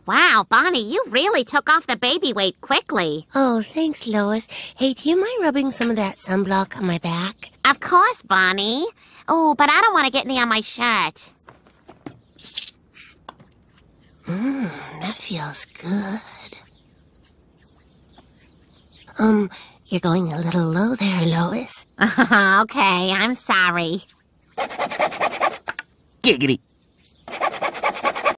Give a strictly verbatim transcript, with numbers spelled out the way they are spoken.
Wow, Bonnie, you really took off the baby weight quickly. Oh, thanks, Lois. Hey, do you mind rubbing some of that sunblock on my back? Of course, Bonnie. Oh, but I don't want to get any on my shirt. Mmm, that feels good. Um, you're going a little low there, Lois. Okay, I'm sorry. Giggity.